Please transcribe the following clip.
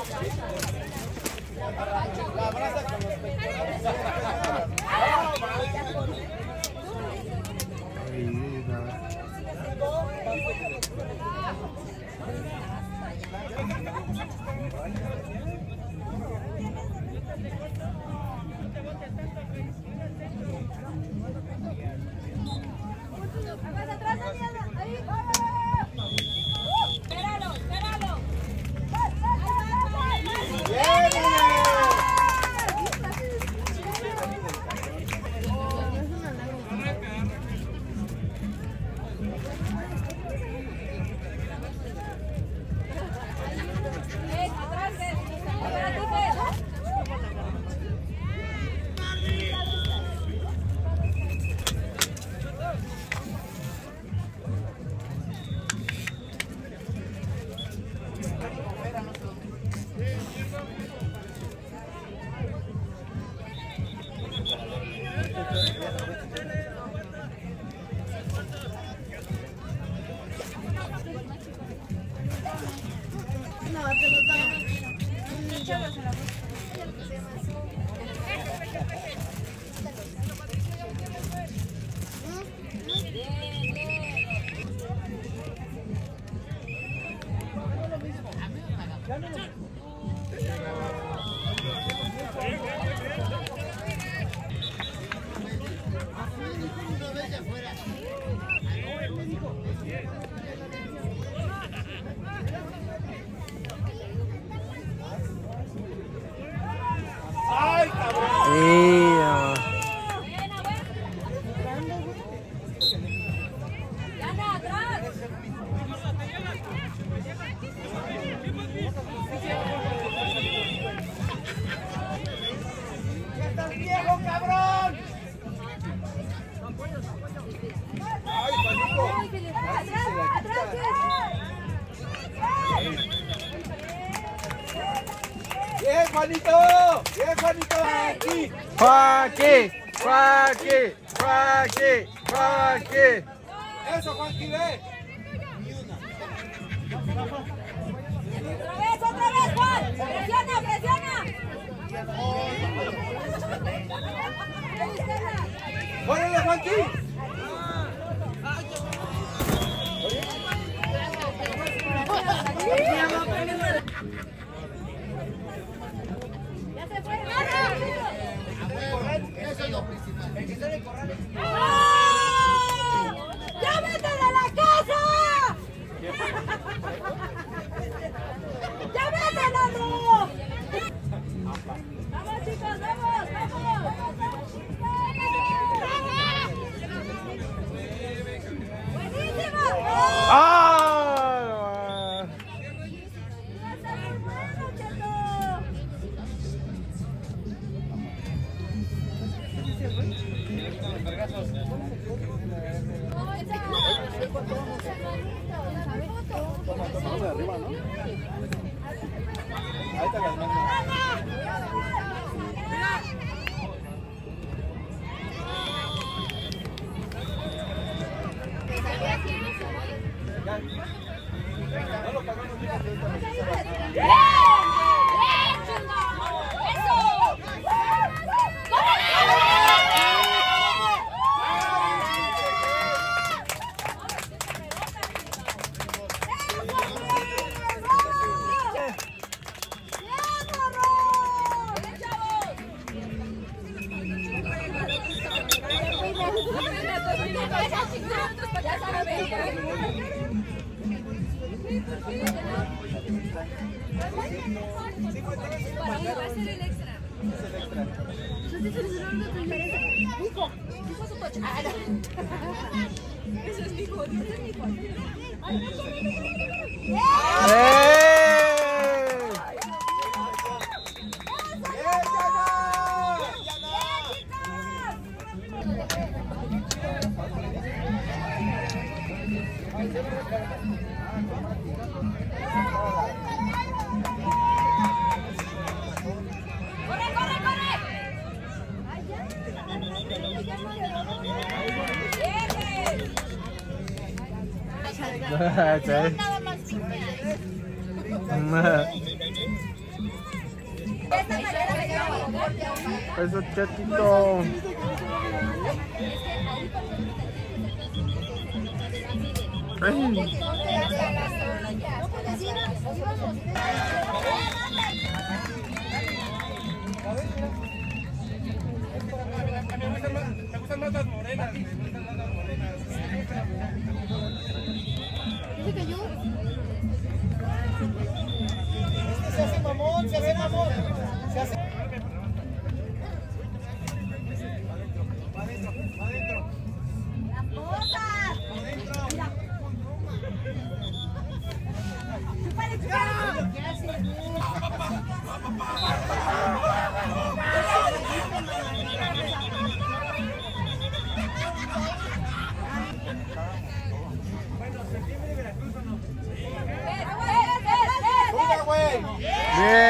La abraza con los pectorales. ¡Ay, cabrón! ¡Ya estás viejo, cabrón! ¡Ay, Juanito! ¡Bien, Juanito! ¡Bien, Juanito! ¡Aquí! ¡Juanqui! ¡Juanqui! ¡Juanqui! ¡Juanqui! ¡Eso, Juanqui, ve! ¡Otra vez, Juan! ¡Presiona, presiona! ¡Órale, Juanqui! ¡Ya se fue! Eso es lo principal. El que está en el corral es... ¡Ya vete de la casa! ¡Ya vete, Nando! ¡Vamos, chicos, vamos, vamos! ¡Buenísimo! ¡Ah! ¡Está muy bueno, Cheto! Tomamos de arriba, ¿no? Ahí te las mando. No lo pagamos bien. De esta manera me llevo. Eso, chatito. Me gustan más las morenas. Se hace mamón, se hace mamón. Se hace. Adentro. Las cosas. Mira. Chúpale, chúpale. ¿Qué haces? ¡Cuida, güey! Bien.